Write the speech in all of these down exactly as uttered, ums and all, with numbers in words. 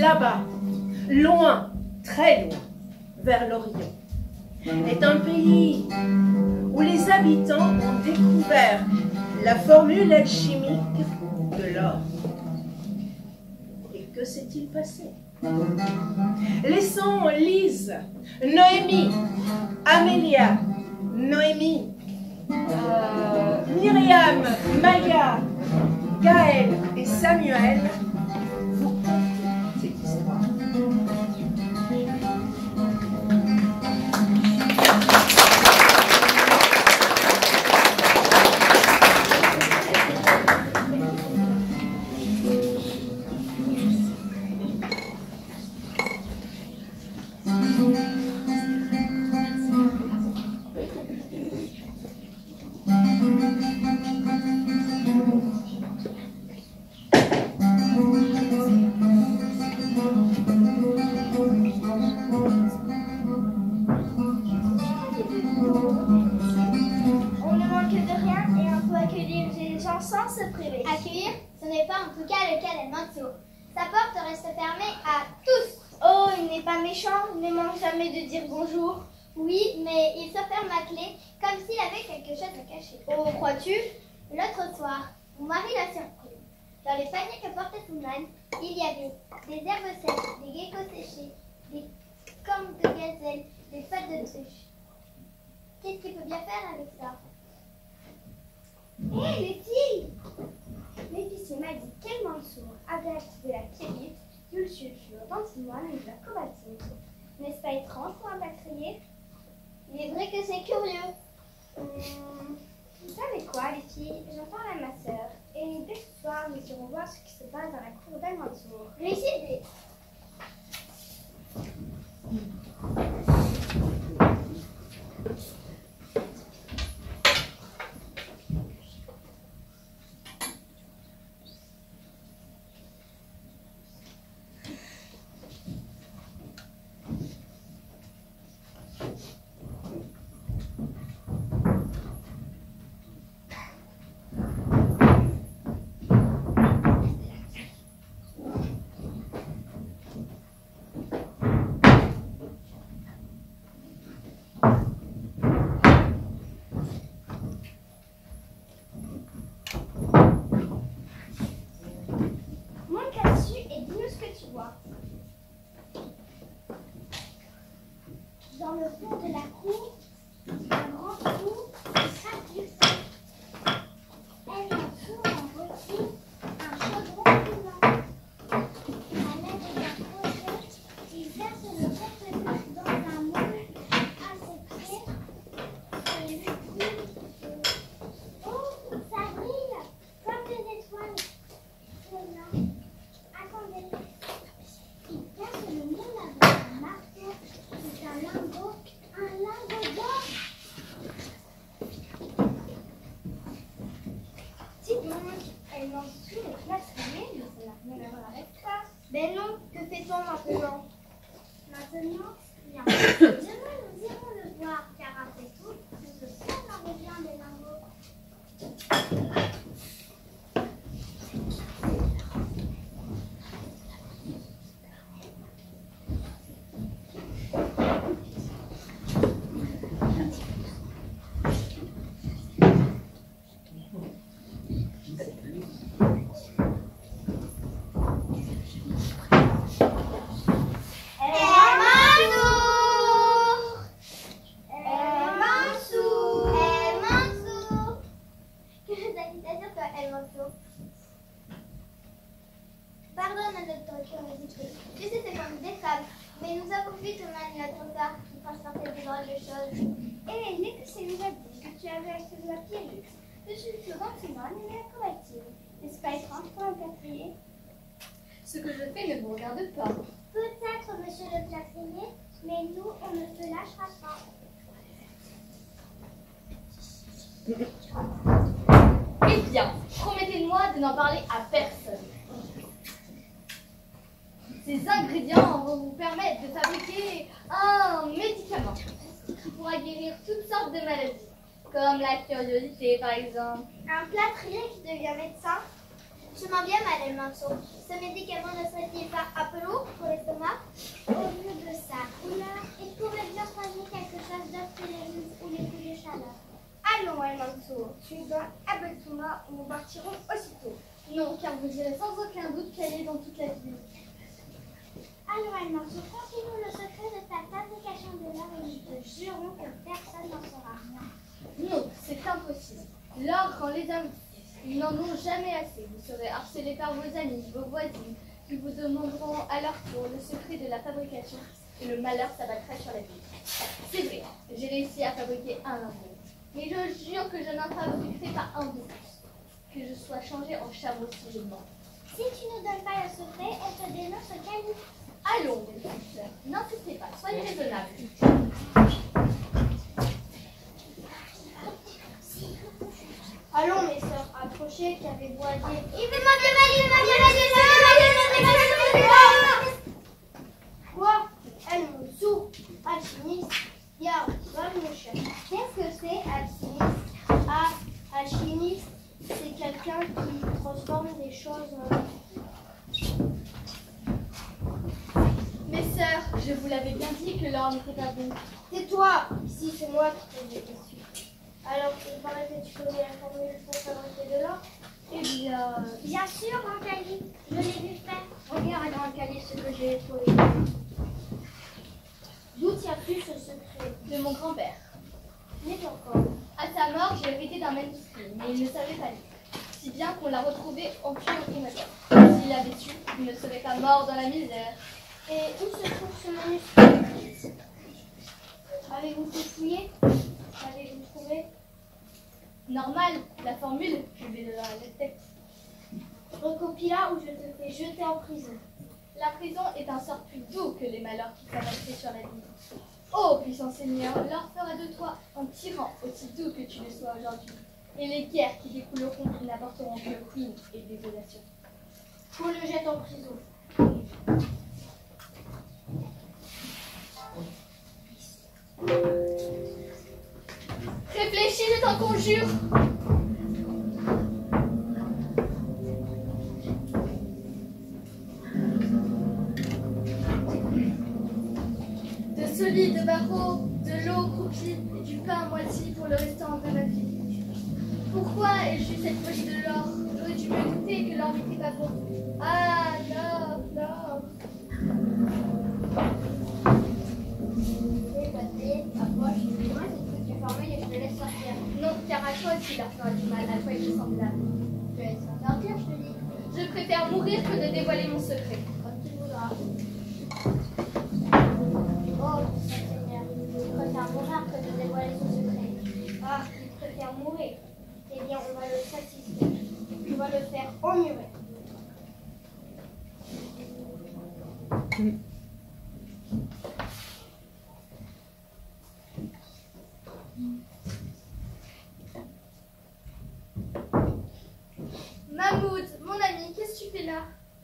là-bas, loin, très loin, vers l'Orient, est un pays où les habitants ont découvert la formule alchimique de l'or. Et que s'est-il passé? Laissons Lise, Noémie, Amélia, Noémie, euh, Myriam, Maya, Gaël et Samuel vous conter cette histoire. Accueillir, ce n'est pas en tout cas le cas d'El-Mansour. Sa porte reste fermée à tous. Oh, il n'est pas méchant, il ne manque jamais de dire bonjour. Oui, mais il se ferme à clé, comme s'il avait quelque chose à cacher. Oh, crois-tu? L'autre soir, mon mari l'a surpris. Dans les paniers que portait son âne, il y avait des herbes sèches, des geckos séchés, des cornes de gazelle, des pattes d'autruche. Qu'est-ce qu'il peut bien faire avec ça? Hé, hey, les filles! L'épicier m'a dit qu'El-Mansour avait acheté de la kébite, du sulfure, d'antimoine et de la cobatine. N'est-ce pas étrange pour un bactrier? Il est vrai que c'est curieux. Hum, vous savez quoi, les filles? J'en parle à ma sœur. Et dès ce soir, nous irons voir ce qui se passe dans la cour d'El-Mansour. Réussite! Dans le fond de la cour, un grand trou traduit. El-Mansour en reçut un chaudron brûlant. À l'aide d'un crochet, il verse le contenu dans un moule assez près et lui brûle. Oh, ça brille comme des étoiles. Voilà. Attendez. Il casse le moule avec un marteau. C'est un lingot, un lingot d'or. Dites donc, El-Mansour est blasphémé, mais ça n'a rien à voir avec ça. Ben non, que fait-on maintenant? Maintenant, rien. Demain, nous irons le voir, car après tout, c'est ce seul revient des lingots. Pardonne notre curiosité. Tu sais, c'est comme des femmes, mais nous avons vu ton mari notre part qui transportait des drôles de choses. Et l'épicier nous a dit que tu avais acheté de la pierrite, le sulfure d'antimoine et la cobatine. N'est-ce pas étrange pour un plâtrier? Ce que je fais ne vous regarde pas. Peut-être, monsieur le plâtrier, mais nous, on ne se lâchera pas. Eh bien, promettez-moi de n'en parler à personne. Ces ingrédients vont vous permettre de fabriquer un médicament qui pourra guérir toutes sortes de maladies, comme la curiosité par exemple. Un plâtrier qui devient médecin? Je m'en viens, Madame Manceau. Ce médicament ne serait-il pas un peu lourd pour l'estomac? Au lieu de sa couleur, il pourrait bien soigner quelque chose d'autre que les rhumes ou les coups de chaleur. Allons, El Mansour, tu dois avec moi ou nous partirons aussitôt. Non, car vous direz sans aucun doute qu'elle est dans toute la ville. Alors, El Mansour, confie-nous le secret de ta fabrication de l'or et nous te jurons que personne n'en saura rien. Non, c'est impossible. L'or rend les hommes. Ils n'en ont jamais assez. Vous serez harcelés par vos amis, vos voisines, qui vous demanderont à leur tour le secret de la fabrication et le malheur s'abattrait sur la ville. C'est vrai, j'ai réussi à fabriquer un lingot. Mais je jure que je n'en fabriquerai pas un de plus. Que je sois changé en chameau si je mens. Si tu ne donnes pas le secret, elle te dénonce au calife. Allons, mes petites sœurs, n'insistez pas, soyez raisonnables. Allons, mes sœurs, approchez, qu'avez-vous à dire? Il veut m'en bien, il veut m'en bien, il veut m'en bien, il veut m'en bien. Quoi? El Mansour, alchimiste? Garde, va mon cher. Qu'est-ce que c'est, alchimiste? Ah, alchimiste, c'est quelqu'un qui transforme des choses en... Mes sœurs, je vous l'avais bien dit que l'or n'était pas bon. Tais-toi! Ici, c'est moi qui pose des questions. Alors, il paraît que tu connais la formule pour fabriquer de l'or? Eh bien, Bien sûr, mon calife, je l'ai vu faire. Regarde dans le calice ce que j'ai trouvé. D'où tiens-tu ce secret? de mon grand-père. N'est encore. À sa mort, j'ai hérité d'un manuscrit, mais il ne savait pas lire. Si bien qu'on l'a retrouvé en tuant au crémateur. S'il avait su, il ne serait pas mort dans la misère. Et où se trouve ce manuscrit? Avez-vous tout fouillé? Avez-vous trouvé? Normal, la formule, je vais le la tête. Recopie-la ou je te fais jeter en prison. La prison est un sort plus doux que les malheurs qui s'abattraient sur la vie. Ô puissant Seigneur, l'or fera de toi un tyran aussi doux que tu le sois aujourd'hui. Et les guerres qui découleront n'apporteront que ruine et désolation. Qu'on le jette en prison. Réfléchis, je t'en conjure. De solides barreaux, de l'eau croupie et du pain à moitié pour le restant de ma vie. Pourquoi ai-je eu cette poche de l'or? J'aurais dû me douter que l'or n'était pas bon. Ah, l'or, l'or. C'est passé, approche. Moi, c'est que tu formule et je te laisse sortir. Non, car à toi aussi leur fera du mal, à toi et tes semblables. Je te laisse sortir, je te dis. Je préfère mourir que de dévoiler mon secret. Comme tu voudras. Oh, Seigneur, il préfère mourir que de dévoiler son secret. Ah, il préfère mourir. Eh bien, on va le satisfaire. On va le faire ennuyer. Mahmoud, mon ami, qu'est-ce que tu fais là?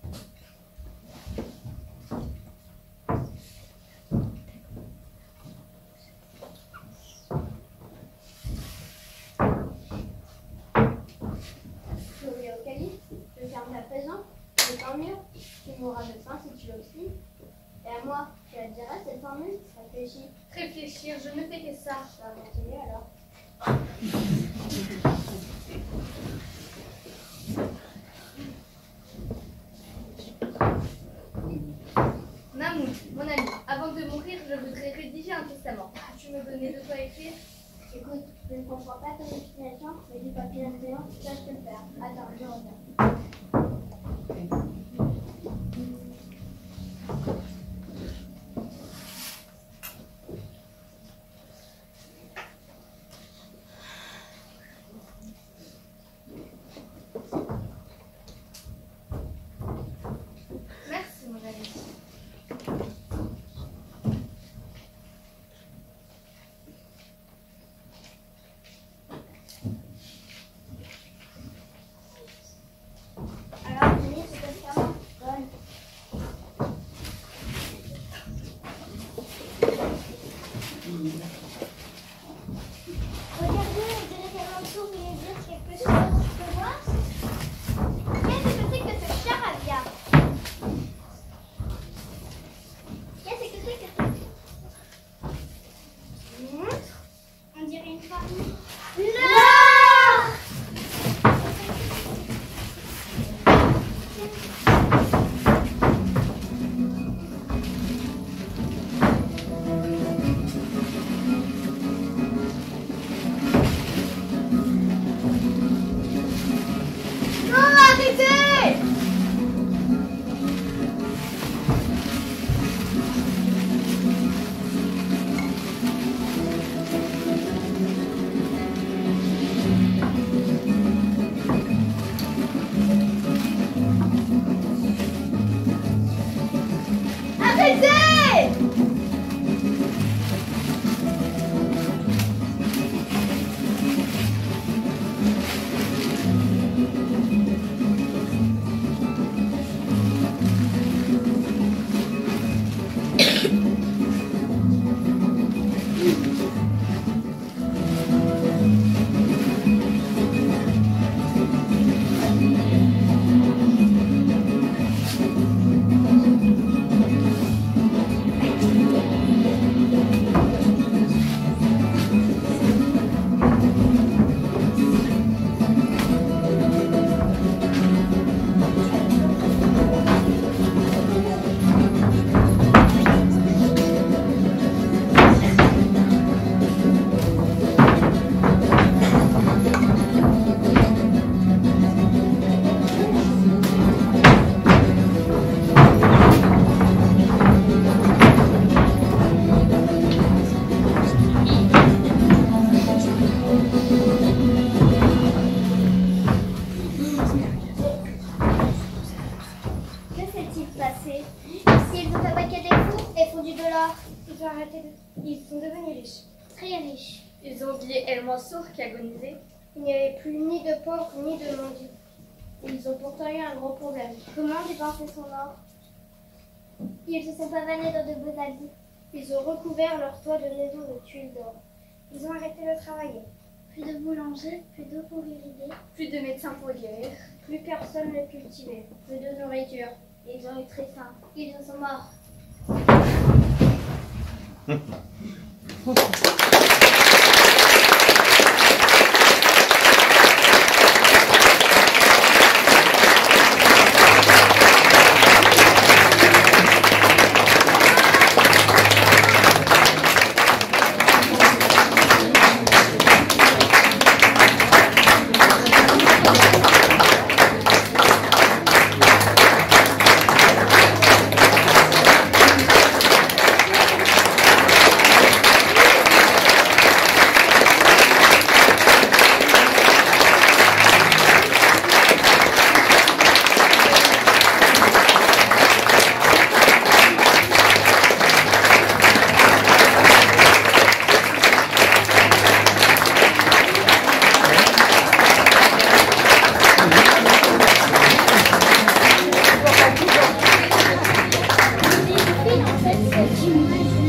Je vais au calife, je ferme la prison, et tant mieux, tu mourras de faim si tu l'obstines. Et à moi, tu la diras cette formule, réfléchis. Réfléchir, je ne fais que ça. Ça va continuer alors. Mahmoud, mon ami, avant de mourir, je voudrais rédiger un testament. Tu me donner de quoi écrire? Écoute, je ne comprends pas ton explication, mais du papier à crayon, ça je peux le faire. Attends, je reviens. Merci, mon ami. Alors, Denis, c'est comme alors? Ils ont arrêté de... Ils sont devenus riches. Très riches. Ils ont oublié El Mansour qui agonisait. Il n'y avait plus ni de pauvres ni de mendiants. Ils ont pourtant eu un gros problème. Comment dépenser son or? Ils se sont pavanés dans de beaux habits. Ils ont recouvert leur toit de maisons de tuiles d'or. Ils ont arrêté de travailler. Plus de boulanger, plus d'eau pour irriguer. Plus de médecins pour guérir. Plus personne ne cultivait. Plus de nourriture. Ils ont eu très faim. Ils en sont morts. En fait, c'est